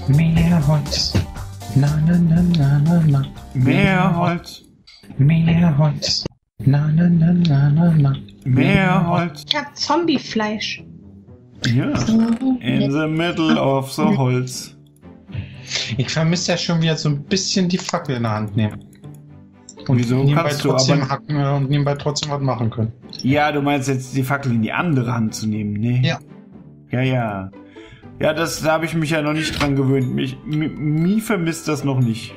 Mehr Holz. Na, na, na, na, na, na. Mehr Holz. Mehr Holz. Na, na, na, na, na, na. Mehr Holz. Ich hab Zombiefleisch. Ja. In the middle of the Holz. Ich vermisse ja schon wieder so ein bisschen die Fackel in der Hand nehmen. Und wieso nebenbei kannst du trotzdem aber... hacken und nebenbei trotzdem was machen können. Ja, du meinst jetzt die Fackel in die andere Hand zu nehmen, ne? Ja. Ja, ja. Ja, da habe ich mich ja noch nicht dran gewöhnt. Mi vermisst das noch nicht.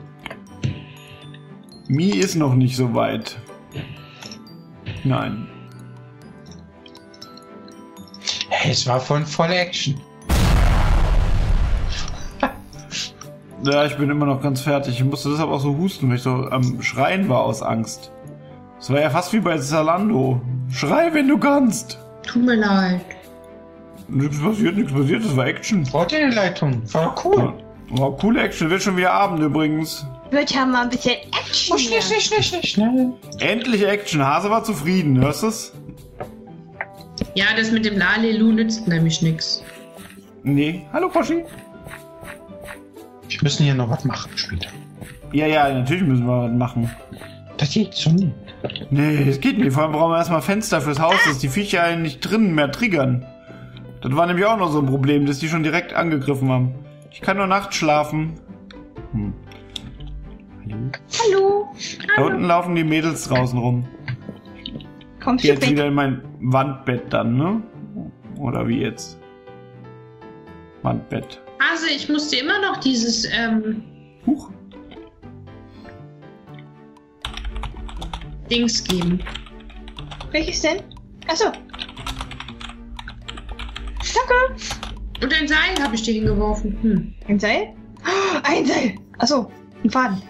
Mi ist noch nicht so weit. Nein. Hey, es war voll Action. Ja, ich bin immer noch ganz fertig. Ich musste deshalb auch so husten, weil ich so am Schreien war aus Angst. Es war ja fast wie bei Zalando. Schrei, wenn du kannst. Tut mir leid. Nichts passiert, das war Action. Braucht ihr eine Leitung? War doch cool. War coole Action. Wird schon wieder Abend übrigens. Wird ja mal ein bisschen Action. Schnell. Endlich Action. Hase war zufrieden, hörst du's? Ja, das mit dem Lalelu nützt nämlich nichts. Nee. Hallo, Koschi. Wir müssen hier noch was machen später. Ja, natürlich müssen wir was machen. Das geht so nicht. Nee, das geht nicht. Vor allem brauchen wir erstmal Fenster fürs Haus, dass die Viecher einen nicht drinnen mehr triggern. Das war nämlich auch noch so ein Problem, dass die schon direkt angegriffen haben. Ich kann nur nachts schlafen. Hallo. Da unten laufen die Mädels draußen rum. Kommt Jetzt hier wieder in mein Wandbett dann, ne? Oder wie jetzt? Wandbett. Also, ich musste immer noch dieses, Huch. Dings geben. Welches denn? Achso. Danke. Und ein Seil habe ich dir hingeworfen. Ein Seil? Oh, ein Seil. Achso, ein Faden.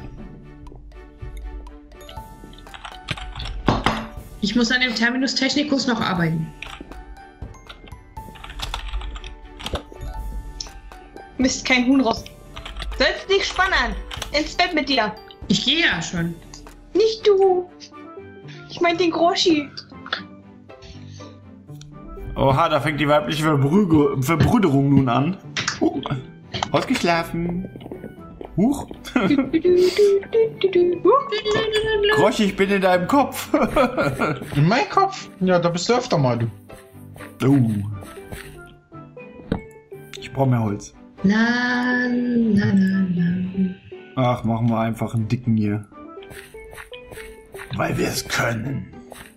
Ich muss an dem Terminus Technicus noch arbeiten. Mist, kein Huhn raus. Sollst dich spannen. Ins Bett mit dir. Ich gehe ja schon. Nicht du. Ich mein den Groschi. Oha, da fängt die weibliche Verbrüderung nun an. Ausgeschlafen. Huch. Groschi, ich bin in deinem Kopf. In meinem Kopf? Ja, da bist du öfter mal, du. Ich brauche mehr Holz. La. Ach, machen wir einfach einen dicken hier. Weil wir es können.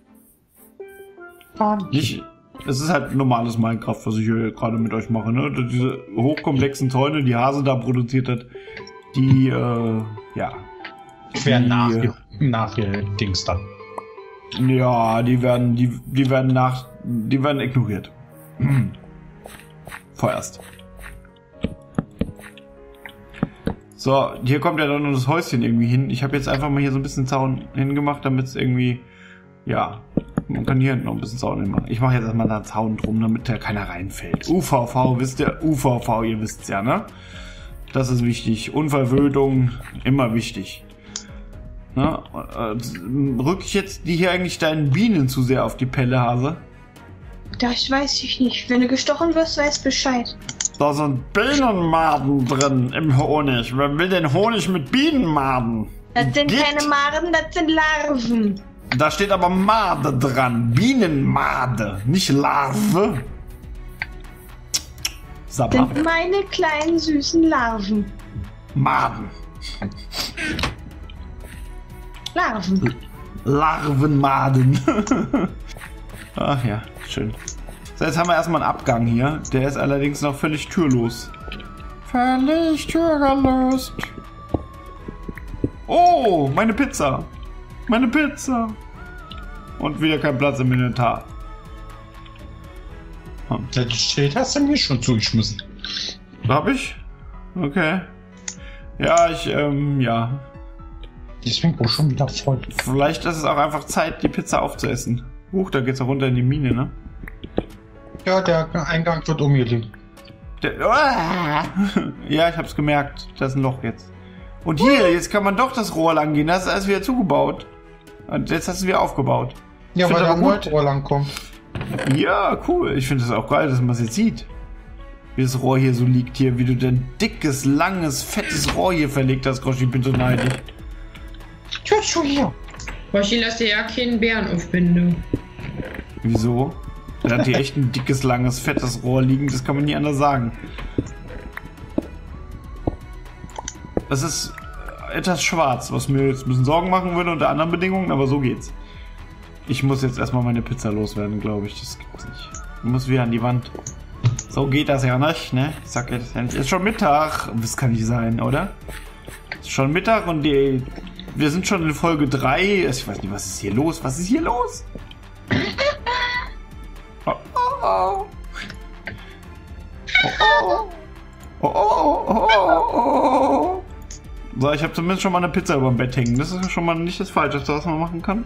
Nicht, es ist halt normales Minecraft, was ich hier gerade mit euch mache, ne? Diese hochkomplexen Zäune, die Hase da produziert hat, die, ja. Werden nachgedingst dann. Ja, die werden ignoriert. Vorerst. So, hier kommt ja dann noch das Häuschen irgendwie hin. Ich habe jetzt einfach mal hier so ein bisschen Zaun hingemacht, damit es irgendwie, ja, man kann hier hinten noch ein bisschen Zaun hinmachen. Ich mache jetzt erstmal da einen Zaun drum, damit da keiner reinfällt. UVV, wisst ihr? UVV, ihr wisst's ja, ne? Das ist wichtig. Unverwöhnung, immer wichtig. Na, rück ich jetzt die hier eigentlich deinen Bienen zu sehr auf die Pelle, Hase? Das weiß ich nicht. Wenn du gestochen wirst, weißt Bescheid. Da sind Bienenmaden drin im Honig. Wer will denn Honig mit Bienenmaden? Das sind Gift. keine Maden, das sind Larven. Da steht aber Made dran. Bienenmade, nicht Larve. Sabber. Sind meine kleinen süßen Larven. Maden. Larven. Larvenmaden. Ach ja, schön. So, jetzt haben wir erstmal einen Abgang hier. Der ist allerdings noch völlig türlos. Völlig türlos. Oh, meine Pizza. Meine Pizza. Und wieder kein Platz im Inventar. Das Schild hast du mir schon zugeschmissen. Hab ich? Okay. Ja, ja. Deswegen auch schon wieder voll. Vielleicht ist es auch einfach Zeit, die Pizza aufzuessen. Huch, da geht's auch runter in die Mine, ne? Ja, der Eingang wird umgelegt. Ja, ich hab's gemerkt. Da ist ein Loch jetzt. Und hier, jetzt kann man doch das Rohr lang gehen. Das ist alles wieder zugebaut. Und jetzt hast du wieder aufgebaut. Ja, Find weil da aber ein gut. Rohr lang kommt. Ja, cool. Ich finde das auch geil, dass man es jetzt sieht. wie das Rohr hier so liegt hier, wie du dein dickes, langes, fettes Rohr hier verlegt hast, Groschi, bin so neidisch. Ja, schon hier. Roshi, lass dir ja keinen Bären aufbinden. Wieso? Er hat hier echt ein dickes, langes, fettes Rohr liegen, das kann man nie anders sagen. Das ist etwas schwarz, was mir jetzt ein bisschen Sorgen machen würde unter anderen Bedingungen, aber so geht's. Ich muss jetzt erstmal meine Pizza loswerden, glaube ich. Das gibt's nicht. Ich muss wieder an die Wand. So geht das ja nicht, ne? Ich sag jetzt, ist schon Mittag. Das kann nicht sein, oder? Ist schon Mittag und wir sind schon in Folge 3. Ich weiß nicht, was ist hier los? Was ist hier los? Oh, oh, oh. Oh, oh. Oh, oh, oh, oh, oh. So, ich habe zumindest schon mal eine Pizza über dem Bett hängen. Das ist schon mal nicht das Falscheste, was man machen kann.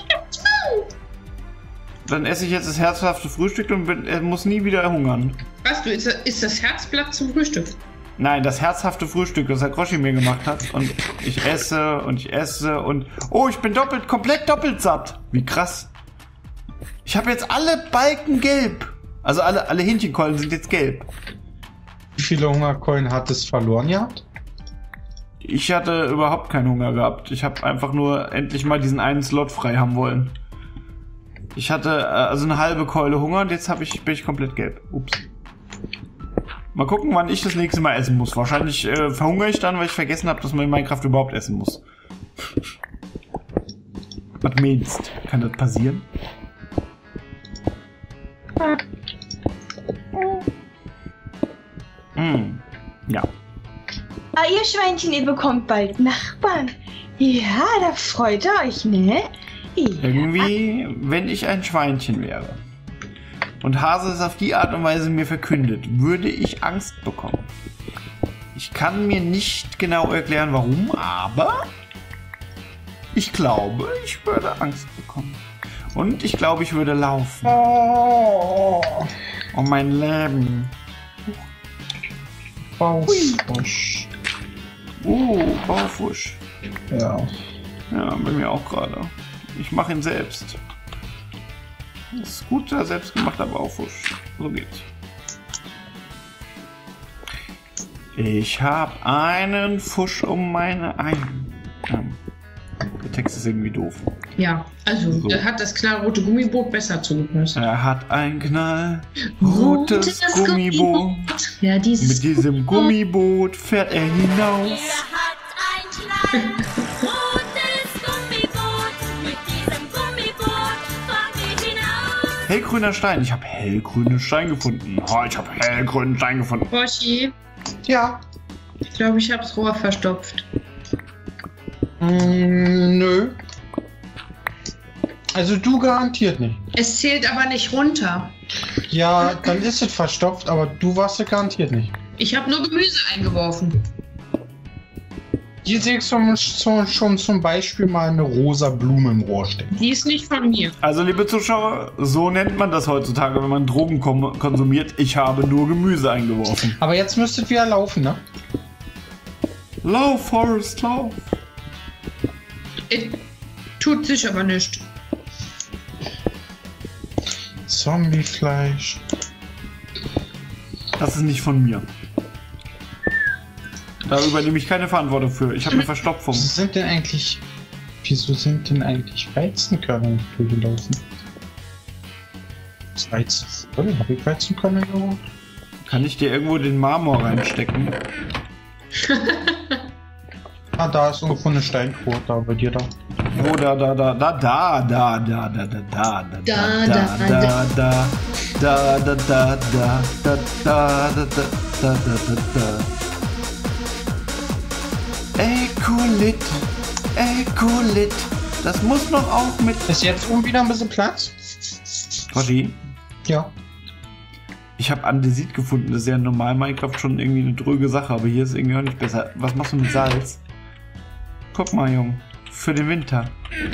Dann esse ich jetzt das herzhafte Frühstück und muss nie wieder hungern. Was, du isst das Herzblatt zum Frühstück? Nein, das herzhafte Frühstück, das Herr Groschi mir gemacht hat. Und ich esse und ich esse und... Oh, ich bin komplett doppelt satt. Wie krass. Ich habe jetzt alle Balken gelb. Also alle Hähnchenkeulen sind jetzt gelb. Wie viele Hungerkeulen hat es verloren gehabt? Ich hatte überhaupt keinen Hunger gehabt. Ich habe einfach nur endlich mal diesen einen Slot frei haben wollen. Ich hatte also eine halbe Keule Hunger und jetzt bin ich komplett gelb. Ups. Mal gucken, wann ich das nächste Mal essen muss. Wahrscheinlich verhungere ich dann, weil ich vergessen habe, dass man in Minecraft überhaupt essen muss. Was meinst? Kann das passieren? Ja. Ah, ihr Schweinchen, ihr bekommt bald Nachbarn. Ja, da freut ihr euch, ne? Ja. Irgendwie, wenn ich ein Schweinchen wäre und Hase es auf die Art und Weise mir verkündet, würde ich Angst bekommen. Ich kann mir nicht genau erklären, warum, aber ich glaube, ich würde Angst bekommen. Und ich glaube, ich würde laufen. Oh, mein Leben. Baufusch. Baufusch. Ja. Ja, bei mir auch gerade. Ich mache ihn selbst. Das ist guter, selbstgemachter Baufusch. So geht's. Ich habe einen Fusch um meine Eier. Der Text ist irgendwie doof. Ja, also So. da hat das knallrote Gummiboot besser zugepasst. Er hat ein knallrotes Gummiboot. Ja, Mit diesem Gummiboot fährt er hinaus. Er hat ein rotes Gummiboot. Mit diesem Gummiboot fahren wir hinaus. Hellgrüner Stein. Ich habe hellgrünen Stein gefunden. Oh, ich habe hellgrünen Stein gefunden. Roshi, Ja. ich glaube, ich habe das Rohr verstopft. Nö. Also du garantiert nicht. Es zählt aber nicht runter. Ja, dann ist es verstopft, aber du warst es garantiert nicht. Ich habe nur Gemüse eingeworfen. Hier sehe ich schon zum Beispiel mal eine rosa Blume im Rohr stecken. Die ist nicht von mir. Also, liebe Zuschauer, so nennt man das heutzutage, wenn man Drogen konsumiert. Ich habe nur Gemüse eingeworfen. Aber jetzt müsstet wieder laufen, ne? Lauf, Forrest, lauf. Tut sich aber nicht. Zombiefleisch. Das ist nicht von mir. Da übernehme ich keine Verantwortung für. Ich habe eine Verstopfung. Wieso sind denn eigentlich Weizenkörner nicht durchgelaufen? Habe ich Weizenkörner geholt? Kann ich dir irgendwo den Marmor reinstecken? Ah, da ist irgendwo eine Steinquote da bei dir da. Wo da. Ekulit. Das muss noch auch mit. Ist jetzt oben wieder ein bisschen Platz? Roddy, Ja. ich habe Andesit gefunden. Das ist ja in normal Minecraft schon irgendwie eine dröge Sache, aber hier ist irgendwie auch nicht besser. Was machst du mit Salz? Guck mal, Junge. Für den Winter.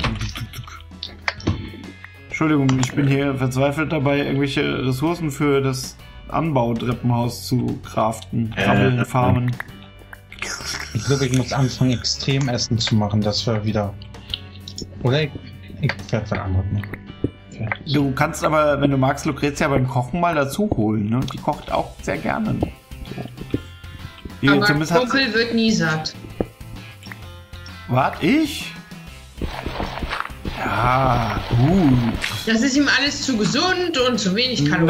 Entschuldigung, ich bin hier verzweifelt dabei, irgendwelche Ressourcen für das Anbautreppenhaus zu craften. Krabbeln, farmen. Ich glaube, ich muss anfangen, Extremessen zu machen, dass wir wieder... Oder ich werde was anderes machen. fertig. Du kannst aber, wenn du magst, Lucretia beim Kochen mal dazu holen. Ne? Die kocht auch sehr gerne. So. Die Aber zumindest hat Kumpel wird nie satt. Wart ich? Ja, gut. Das ist ihm alles zu gesund und zu wenig Kalorien.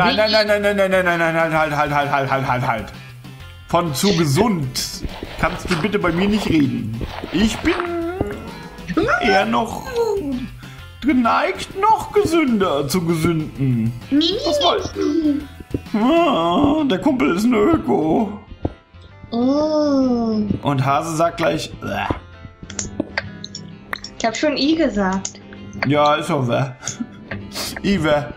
Nein. Halt. Von zu gesund kannst du bitte bei mir nicht reden. Ich bin eher noch geneigt, noch gesünder zu gesünden. Was weißt du? Ah, der Kumpel ist ein Öko. Oh. Und Hase sagt gleich, Ich habe schon I gesagt. ja, ist auch wer. Iwe.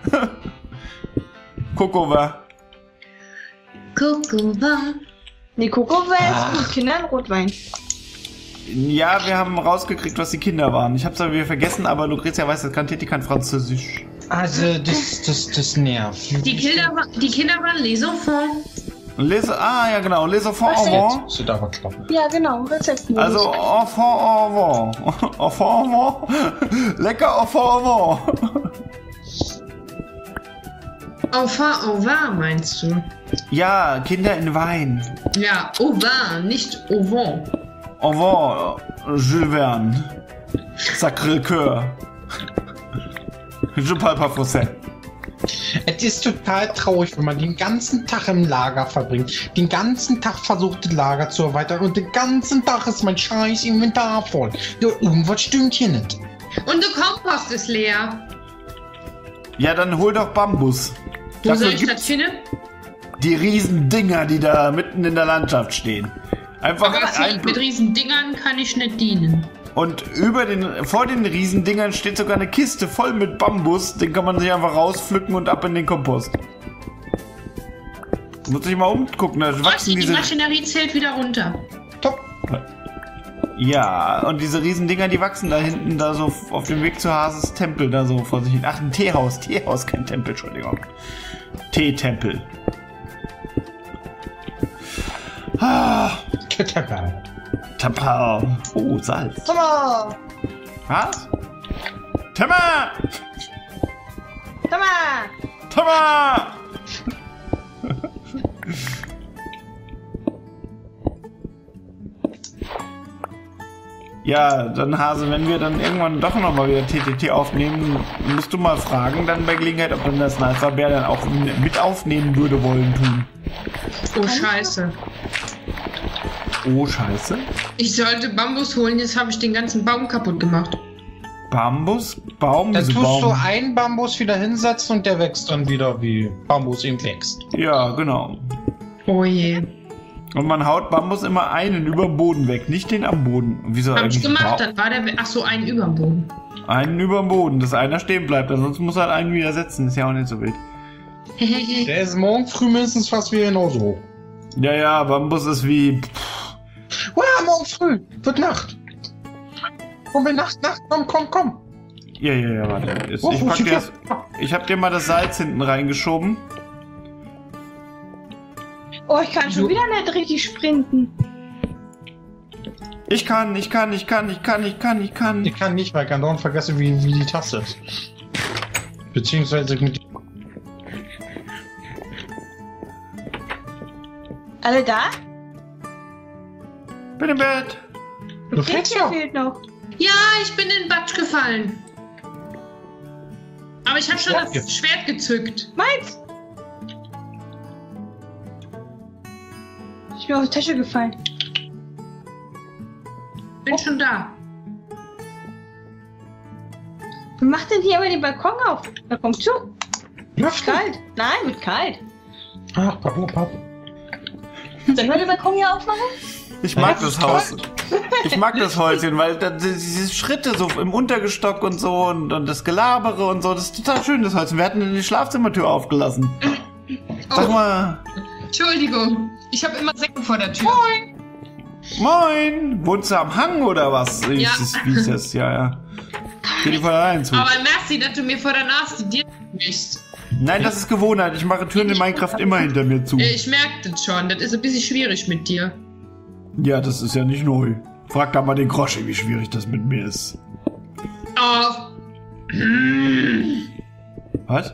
Kokova. Kuckuck. Nee, Coco wäre gut. Kinder in Rotwein. Ja, wir haben rausgekriegt, was die Kinder waren. Ich hab's aber wieder vergessen, aber Lucretia weiß, das Teti kann Französisch. Also, das nervt. Die Kinder waren les enfants. Ja genau, les enfants Was avant. Musst du da was klappen. Ja, genau. Rezepten. Also, enfant avant. Enfant avant. Lecker enfant avant. Enfant au vin, meinst du? Ja, Kinder in Wein. Ja, au vin, nicht au vent. Avant, Jules Verne. Sacré-Cœur. Je parle pas français. Es ist total traurig, wenn man den ganzen Tag im Lager verbringt, den ganzen Tag versucht, das Lager zu erweitern und den ganzen Tag ist mein scheiß Inventar voll. Ja, irgendwas stimmt hier nicht. Und der Kompost ist leer. Ja, dann hol doch Bambus. Wo Dafür soll ich das gibt's finden? die riesen Dinger, die da mitten in der Landschaft stehen. Einfach Aber mit riesen Dingern kann ich nicht dienen. und vor den riesen Dingern steht sogar eine Kiste voll mit Bambus. Den kann man sich einfach rauspflücken und ab in den Kompost. Muss ich mal umgucken, da wachsen Die diese... Maschinerie zählt wieder runter. Top. Ja, und diese riesen Dinger, die wachsen da hinten, da so auf dem Weg zu Hases Tempel, da so vor sich hin. Ach, ein Teehaus, kein Tempel, Entschuldigung. Teetempel. Ah, Tapal. Oh, Salz. Thomas! Was? Timmer! Thomas! Timmer! Ja, dann Hase, wenn wir dann irgendwann doch nochmal wieder TTT aufnehmen, musst du mal fragen, dann bei Gelegenheit, ob dann das Sniper-Bär dann auch mit aufnehmen würde wollen tun. Oh, scheiße. Oh, scheiße. Ich sollte Bambus holen, jetzt habe ich den ganzen Baum kaputt gemacht. Bambus? Baum? Dann Wieso tust du Baum? einen Bambus wieder hinsetzen und der wächst dann wieder, wie Bambus eben wächst. Ja, genau. Oh je. Und man haut Bambus immer einen über den Boden weg, nicht den am Boden. Wieso Hab ich eigentlich gemacht, Baum? dann war der... Ach so, einen überm Boden. Einen über den Boden, dass einer stehen bleibt, ansonsten muss er halt einen wieder setzen, ist ja auch nicht so wild. Der ist morgen früh mindestens fast wieder genauso hoch. Ja, ja, Bambus ist wie... Wow, morgen früh. Wird Nacht. Nacht, komm. Ja, warte. Ich hab dir mal das Salz hinten reingeschoben. Oh, ich kann schon wieder nicht richtig sprinten. Ich kann. Ich kann nicht, weil ich kann dauernd vergessen, wie die Taste ist. Beziehungsweise mit... Alle da? Bin im Bett. Du fängst ja. fehlt noch. Ja, ich bin in den Batsch gefallen. Aber ich habe schon Ja. das Schwert gezückt. Meins! Ich bin aus der Tasche gefallen. Bin schon da. Wer macht denn hier aber den Balkon auf? Da kommt zu. Luft Kalt. Nein, wird kalt. Ach, Papa. Sollen wir den Balkon hier aufmachen? Ich mag Ja, das Haus. Ich mag das Häuschen, weil diese Schritte so im Untergestock und so und das Gelabere und so, das ist total schön, das Häuschen. Wir hatten die Schlafzimmertür aufgelassen. Sag mal, Entschuldigung, ich habe immer Säcken vor der Tür. moin, wohnst du am Hang oder was? Ja. Wie ist das? Ja. Geh die von allein zu. Aber merci, dass du mir vor der Nase die Tür mischst. Nein, das ist Gewohnheit. Ich mache Türen in Minecraft immer hinter mir zu. Ich merke das schon, das ist ein bisschen schwierig mit dir. Ja, das ist ja nicht neu. Frag da mal den Groschi, wie schwierig das mit mir ist. Oh. Was?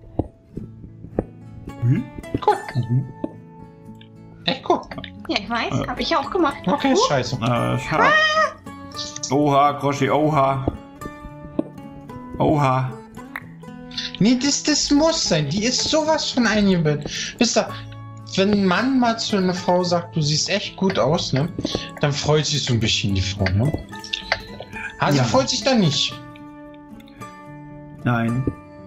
Hm? Gut. Echt gut. Ja, ich weiß, habe ich ja auch gemacht. Okay, ist scheiße. Schade. Oha, Groschi, oha. Oha. Nee, das muss sein. Die ist sowas von eingebildet. Wisst ihr, wenn ein Mann mal zu einer Frau sagt, du siehst echt gut aus, ne? Dann freut sich so ein bisschen die Frau, ne? Also Ja. freut sich da nicht. Nein.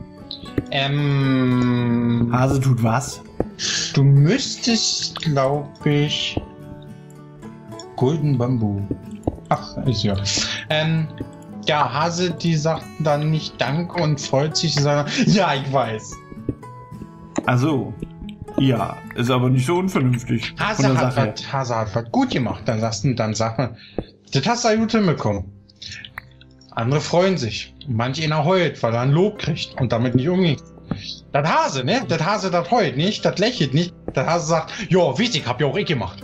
Hase tut was? Du müsstest, glaube ich, Golden Bamboo. Ach, ist ja. Ja, Hase, die sagt dann nicht Danke und freut sich, sondern ja, ich weiß. Also, ja, ist aber nicht so unvernünftig. von Hase der hat Sache her. was gut gemacht. Dann sag mal, das hast du ja gut hinbekommen. Andere freuen sich. Manch einer heult, weil er ein Lob kriegt und damit nicht umgeht. Das Hase, ne? Das Hase, das heult nicht, das lächelt nicht. Das Hase sagt, ja, wichtig, hab ja auch ich gemacht.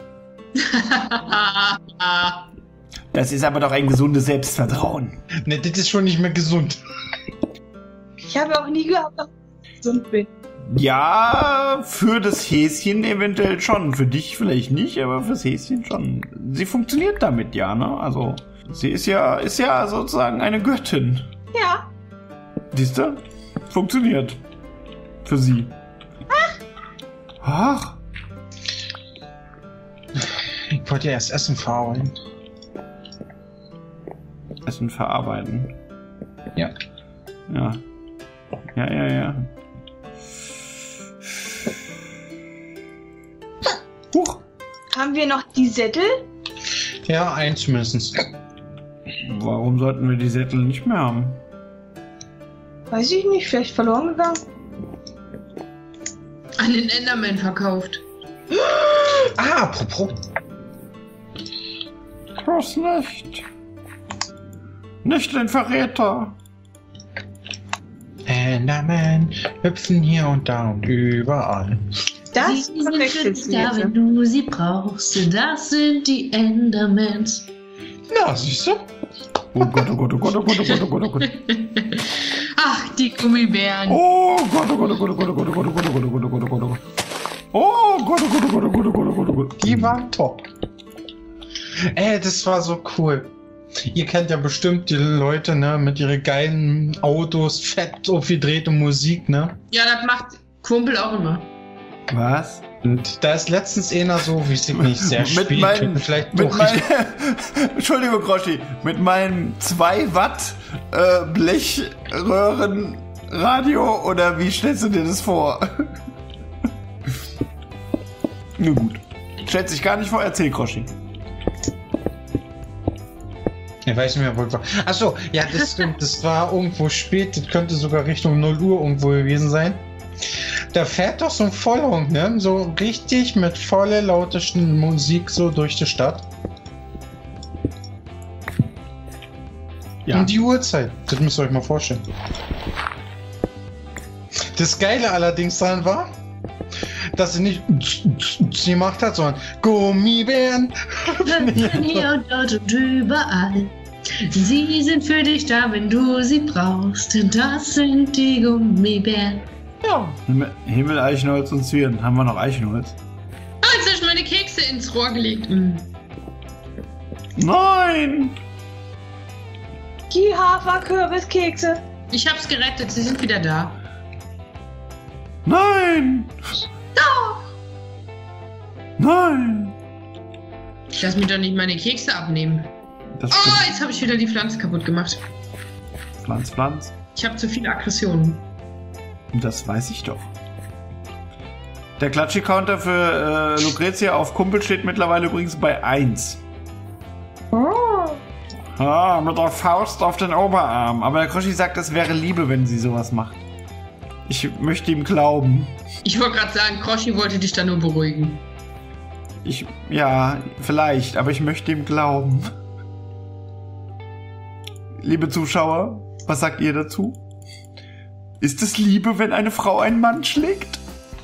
Das ist aber doch ein gesundes Selbstvertrauen. Ne, das ist schon nicht mehr gesund. Ich habe auch nie gehabt, dass ich gesund bin. Ja, für das Häschen eventuell schon. Für dich vielleicht nicht, aber fürs Häschen schon. Sie funktioniert damit, ja, ne? Also, sie ist ja sozusagen eine Göttin. Ja. Siehst du? Funktioniert. Für sie. Ach. Ich wollte ja erst Essen verarbeiten. Essen verarbeiten. Ja. Ja. Ja. Huch. Haben wir noch die Sättel? Ja, einen zumindest. Warum sollten wir die Sättel nicht mehr haben? Weiß ich nicht, vielleicht verloren gegangen. An den Enderman verkauft. Ah, apropos. Was nicht? Nicht den Verräter. Enderman hüpfen hier und da und überall. Das Sie sind für verwechselst dich du da, jetzt. wenn du sie brauchst. Das sind die Endermans. Na, siehst du? Oh Gott, oh Gott, oh Gott, oh Gott, oh Gott, oh Gott, oh Gott. Ach, die Gummibären. Oh Gott, oh Gott, oh Gott, oh Gott, oh Gott, oh Gott, oh Gott, oh Gott, oh Gott, oh Gott, oh Gott, oh Gott. Oh Gott, oh Gott, oh Gott, oh Gott, oh Gott, oh Gott, oh Gott. Die waren top. Das war so cool. Ihr kennt ja bestimmt die Leute, ne, mit ihren geilen Autos, fett aufgedrehte Musik, ne? Ja, das macht Kumpel auch immer. Was? Und da ist letztens einer so, wie ich nicht, sehr spät. Vielleicht mit doch meinen, Entschuldigung, Groschi, mit meinem 2 Watt Blechröhrenradio oder wie stellst du dir das vor? Na gut. Stellt sich gar nicht vor, erzähl, Groschi. Ich weiß nicht mehr, wo ich war. Achso, ja, das stimmt. Das war irgendwo spät. Das könnte sogar Richtung 0 Uhr irgendwo gewesen sein. Da fährt doch so ein Vollhond, ne? So richtig mit voller lautischen Musik so durch die Stadt. Ja. Um die Uhrzeit. Das müsst ihr euch mal vorstellen. Das Geile allerdings daran war, dass sie nicht gemacht hat, sondern Gummibären. Hier und dort und überall. Sie sind für dich da, wenn du sie brauchst. Das sind die Gummibären. Ja. Himmel, Eichenholz und Zwirn. Haben wir noch Eichenholz? Ah, jetzt habe ich meine Kekse ins Rohr gelegt. Nein! Die Haferkürbiskekse. Ich hab's gerettet, sie sind wieder da. Nein! Nein! Lass mir doch nicht meine Kekse abnehmen. Das Oh, stimmt. jetzt habe ich wieder die Pflanze kaputt gemacht. Pflanz. Ich habe zu viele Aggressionen. Das weiß ich doch. Der Klatschi-Counter für Lucretia auf Kumpel steht mittlerweile übrigens bei 1. Ah, mit der Faust auf den Oberarm. Aber der Kroschi sagt, es wäre Liebe, wenn sie sowas macht. Ich möchte ihm glauben. Ich wollte gerade sagen, Kroschi wollte dich da nur beruhigen. Ja, vielleicht, aber ich möchte ihm glauben. Liebe Zuschauer, was sagt ihr dazu? Ist es Liebe, wenn eine Frau einen Mann schlägt?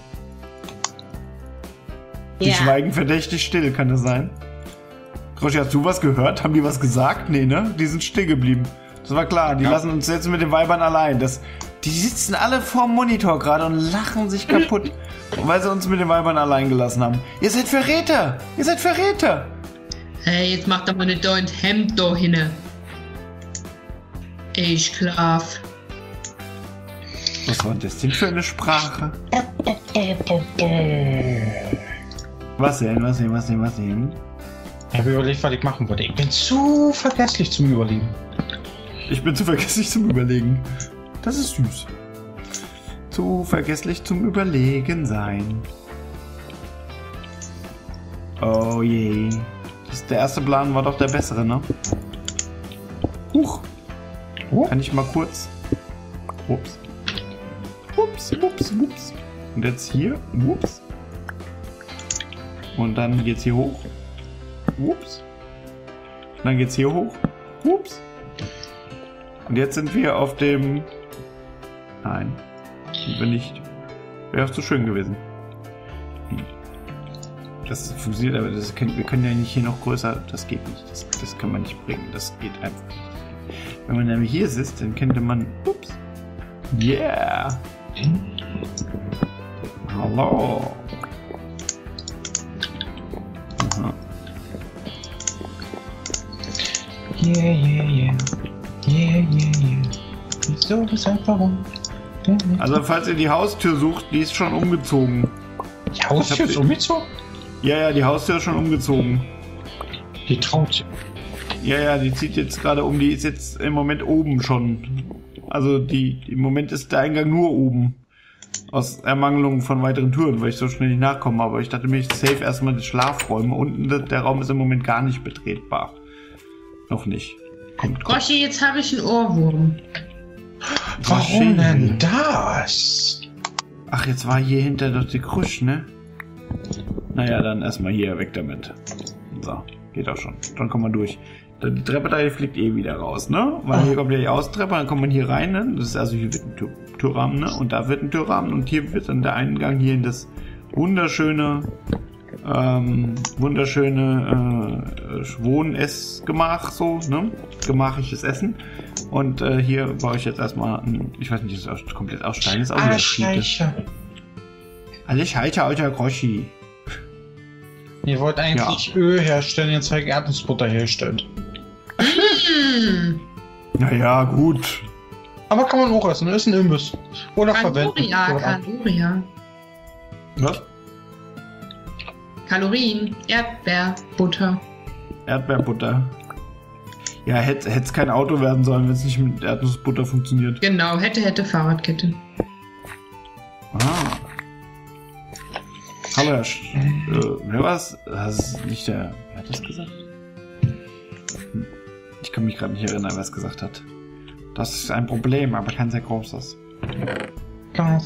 Die schweigen verdächtig still, kann das sein? Kroschi, hast du was gehört? Haben die was gesagt? Nee, ne? Die sind still geblieben. Das war klar, die lassen uns jetzt mit den Weibern allein. Die sitzen alle vorm Monitor gerade und lachen sich kaputt, weil sie uns mit den Weibern allein gelassen haben. Ihr seid Verräter! Ihr seid Verräter! Hey, jetzt mach doch mal nicht dein Hemd da hinne. Ich schlaf. Was war das denn für eine Sprache? Was denn? Ich habe überlegt, was ich machen wollte. Ich bin zu vergesslich zum Überleben. Ich bin zu vergesslich zum Überlegen. Das ist süß. Zu vergesslich zum Überlegen sein. Oh je. Der erste Plan war doch der bessere, ne? Huch. Kann ich mal kurz... Ups. Ups. Und jetzt hier. Ups. Und dann geht's hier hoch. Ups. Und dann geht's hier hoch. Ups. Und jetzt sind wir auf dem... Nein. Sind wir nicht. Wäre auch zu schön gewesen. Das funktioniert, aber wir können ja nicht hier noch größer... Das geht nicht. Das kann man nicht bringen. Das geht einfach nicht. Wenn man nämlich hier sitzt, dann könnte man... Ups. Yeah. Hallo. Aha. Yeah. Wieso, weshalb, warum? Also falls ihr die Haustür sucht, die ist schon umgezogen. Die Haustür ist umgezogen? Ja, die Haustür ist schon umgezogen. Die traut sich. Ja, die zieht jetzt gerade um, die ist jetzt im Moment oben schon. Also im Moment ist der Eingang nur oben. Aus Ermangelung von weiteren Türen, weil ich so schnell nicht nachkomme. Aber ich dachte mir, ich save erstmal die Schlafräume. Unten, der Raum ist im Moment gar nicht betretbar. Noch nicht. Kommt. Roshi, jetzt habe ich einen Ohrwurm. Warum denn das? Ach, jetzt war hier hinter doch die Krusch, ne? Naja, dann erstmal hier weg damit. So, geht auch schon. Dann kommen wir durch. Die Treppe da fliegt eh wieder raus, ne? Weil hier kommt ja die Außentreppe, dann kommt man hier rein, ne? Das ist also, hier wird ein Türrahmen, ne? Und da wird ein Türrahmen und hier wird dann der Eingang hier in das wunderschöne Wohn-Essgemach, so, ne? Gemachiges Essen. Und hier baue ich jetzt erstmal ein, ich weiß nicht, das ist komplett aus Stein, ist auch wieder Schiete. Alles Scheiße, alter Groschi. Ihr wollt eigentlich Öl herstellen, jetzt habe ich Erdnussbutter hergestellt. Naja, gut. Aber kann man auch essen, ist ein Imbiss. Oder verwenden. Kaloria. Was? Kalorien, Erdbeerbutter. Erdbeerbutter. Ja, hätte es kein Auto werden sollen, wenn es nicht mit Erdnussbutter funktioniert. Genau, hätte Fahrradkette. Ah. Hallo, wer war's? Das ist nicht der... Wer hat das gesagt? Ich kann mich gerade nicht erinnern, wer es gesagt hat. Das ist ein Problem, aber kein sehr großes. Glas.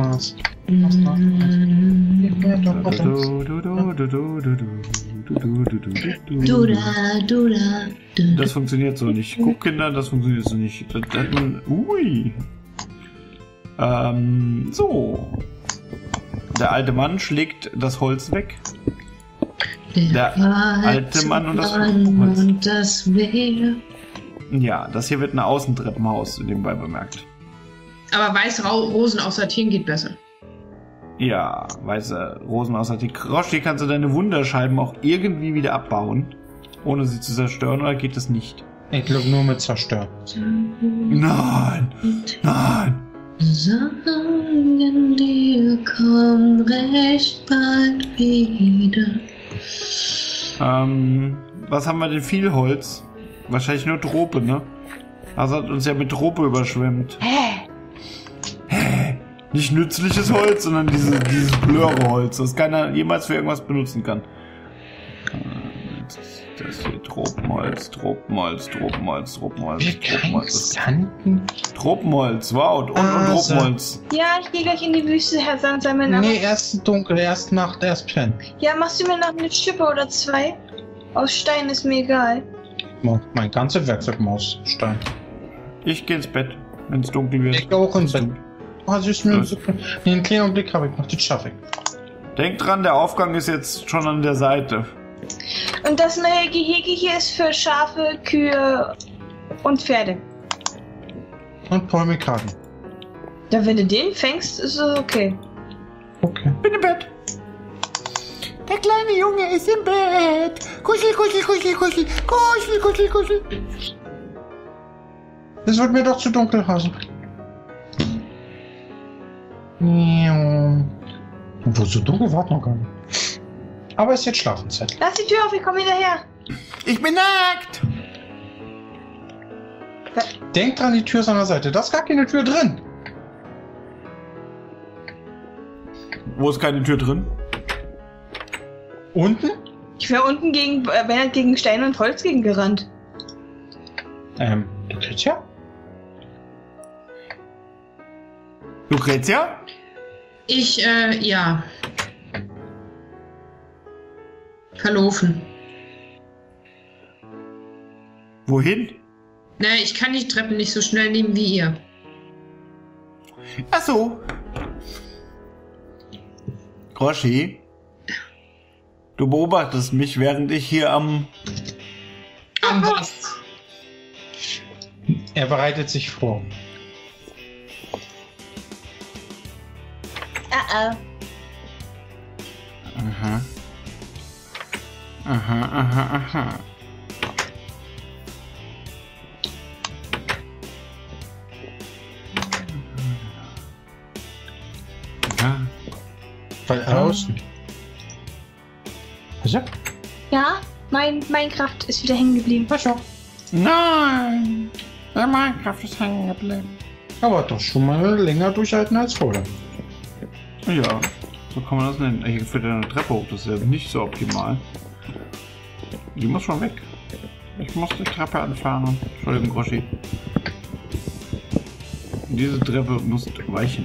Das funktioniert so nicht. Guck, Kinder, das funktioniert so nicht. Das hat man... Ui. So. Der alte Mann schlägt das Holz weg. Der alte Mann und das Holz. Ja, das hier wird ein Außentreppenhaus, nebenbei bemerkt. Aber weiße Rosen aussortieren geht besser. Ja, weiße Rosen aussortieren. Roshi, kannst du deine Wunderscheiben auch irgendwie wieder abbauen, ohne sie zu zerstören, oder geht das nicht? Ich glaube nur mit zerstören. Nein! Sagen dir, komm recht bald wieder. Was haben wir denn? Viel Holz? Wahrscheinlich nur Trope, ne? Also hat uns ja mit Trope überschwemmt. Hä? Nicht nützliches Holz, sondern dieses Blöre-Holz, das keiner jemals für irgendwas benutzen kann. Das hier Tropenholz. Tropenholz, wow, und Tropenholz. Ja, ich gehe gleich in die Wüste, Herr Sand sammeln. Nee, erst dunkel, erst Nacht, erst pennen. Ja, machst du mir noch eine Schippe oder zwei? Aus Stein ist mir egal. Mein ganzes Werkzeug aus Stein. Ich gehe ins Bett, wenn es dunkel wird. Ich auch ins Bett. Einen kleinen Blick habe ich noch, das schaffe ich. Denk dran, der Aufgang ist jetzt schon an der Seite. Und das neue Gehege hier ist für Schafe, Kühe und Pferde. Und Paul McCartney. Ja, wenn du den fängst, ist es okay. Okay. Bin im Bett. Der kleine Junge ist im Bett. Kuschel, kuschel, kuschel, kuschel. Kuschel, kuschel, kuschel. Es wird mir doch zu dunkel, Hase. Wo so dunkel war noch gar nicht. Aber es ist jetzt Schlafenszeit. Lass die Tür auf, ich komme hinterher. Ich bin nackt. Denk dran, die Tür ist an der Seite. Da ist gar keine Tür drin. Wo ist keine Tür drin? Unten? Ich wäre unten gegen Stein und Holz gerannt. Lucretia? Lucretia? Ja. Verlaufen. Wohin? Na, ich kann die Treppen nicht so schnell nehmen wie ihr. Ach so. Groschi, du beobachtest mich, während ich hier am Was? Er bereitet sich vor. Aha. Aha. Aha, aha, aha. Ja. Weil außen. Was ja? Ja, mein Minecraft ist wieder hängen geblieben. Was ja? Nein! Der Minecraft ist hängen geblieben. Aber doch schon mal länger durchhalten als vorher. Ja, so kann man das nennen. Hier führt ja eine Treppe hoch, das ist ja nicht so optimal. Die muss schon weg. Ich muss die Treppe entfernen. Entschuldigung, Groschi. Diese Treppe muss weichen.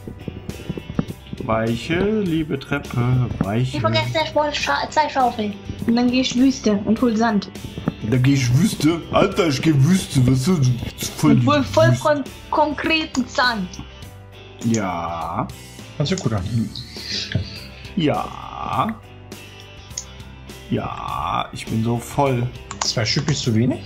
Weiche, liebe Treppe, weiche. Ich vergesse der Zeitschaufel. Und dann geh ich Wüste und hol Sand. Da geh ich Wüste. Alter, ich geh Wüste. Was ist voll Und die hol voll Wüste. konkreten Sand. Ja. Hört sich gut an. Ja. Ja, ich bin so voll. 2 Stück ist zu wenig?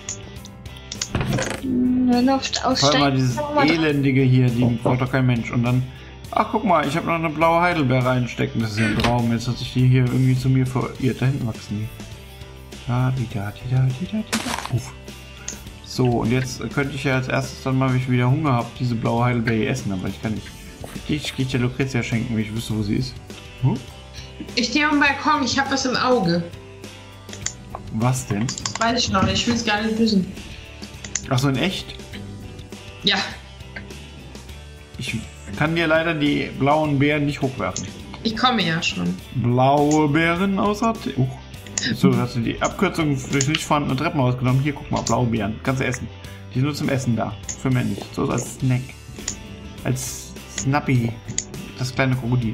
Aus Vor allem mal Stein. dieses elendige hier, die braucht doch kein Mensch. Und dann, ach guck mal, ich habe noch eine blaue Heidelbeere reinstecken. Das ist ja ein Traum. Jetzt hat sich die hier irgendwie zu mir verirrt. Da hinten wachsen die. Da, die da, die da, die da, die da. Uff. So, und jetzt könnte ich ja als erstes dann mal, wenn ich wieder Hunger habe, diese blaue Heidelbeere essen. Aber ich kann nicht. Ich gehe der Lucretia schenken, wenn ich wüsste, wo sie ist. Hm? Ich stehe am Balkon, ich habe was im Auge. Was denn? Weiß ich noch nicht, ich will es gar nicht wissen. Ach so, in echt? Ja, Ich kann dir leider die blauen Beeren nicht hochwerfen. ich komme ja schon. Blaue Beeren außer... So, hast du die Abkürzung durch nicht vorhandene Treppen ausgenommen. Hier, guck mal, blaue Beeren. Kannst du essen. Die sind nur zum Essen da. Für mehr nicht. So als Snack. Als Snappy. Das kleine Krokodil.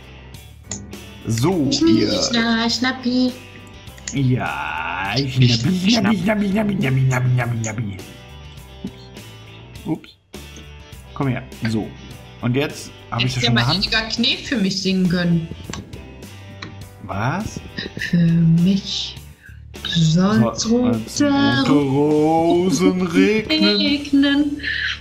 So, ihr... Schnappi. Ja, Schnappi. Ups. Komm her. So. Und jetzt habe ich das Hätte schon in der mal Hand. Edgar Knef für mich singen können. Was? Für mich soll's So, als rote Rosen regnen. regnen.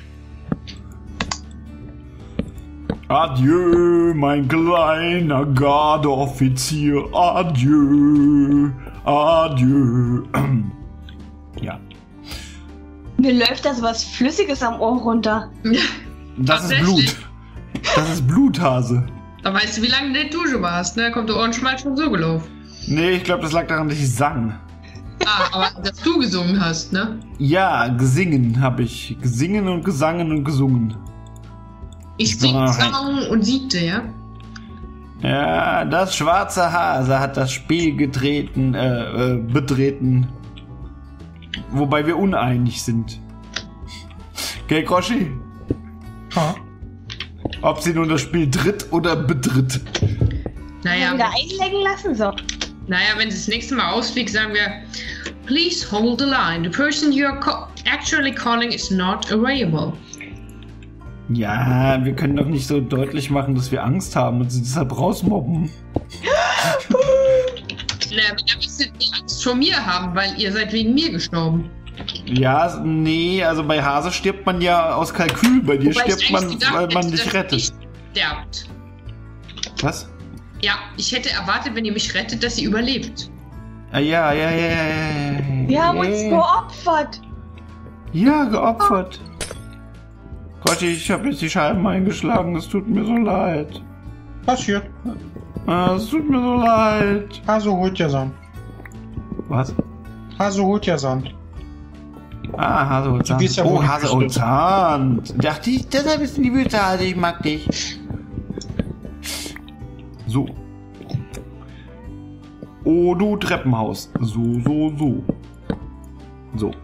Adieu, mein kleiner Gardeoffizier. Adieu, adieu. Ja, Mir läuft da so was Flüssiges am Ohr runter. das ist Tatsächlich. Blut. Das ist Bluthase. Da weißt du, wie lange du in der Dusche warst, ne? Kommt der Ohrenschmalz schon so gelaufen. Nee, ich glaube, das lag daran, dass ich sang. Ah, aber dass du gesungen hast, ne? Ja, gesingen habe ich. Gesingen und gesangen und gesungen. Ich sing, sang und siegte, ja? Ja, das schwarze Hase hat das Spiel betreten. Wobei wir uneinig sind. Gell, Groschi? Ha? Ob sie nun das Spiel tritt oder betritt. Naja, Wieder einlegen lassen, so. wenn sie das nächste Mal ausfliegt, sagen wir: Please hold the line. The person you are actually calling is not available. Ja, wir können doch nicht so deutlich machen, dass wir Angst haben und sie deshalb rausmobben. Na, ihr müsstet die Angst vor mir haben, weil ihr seid wegen mir gestorben. Ja, nee, also bei Hase stirbt man ja aus Kalkül. Bei dir Wobei stirbt ich man, eigentlich gedacht weil man hätte, dich dass rettet. ihr sterbt. Was? Ja, ich hätte erwartet, wenn ihr mich rettet, dass ihr überlebt. Ah, ja. Wir haben uns geopfert. Ja, geopfert. Gott, ich habe jetzt die Scheiben eingeschlagen. Es tut mir so leid. Passiert. Es tut mir so leid. Hase holt ja Sand. Was? Hase holt ja Sand. Ah, Hase und Sand. gehst ja wohl Oh, in die Hase Wüste. und Sand. Dachte ich, deshalb bist du in die Wüste, Hase. Ich mag dich. So. Oh, du Treppenhaus. So. So.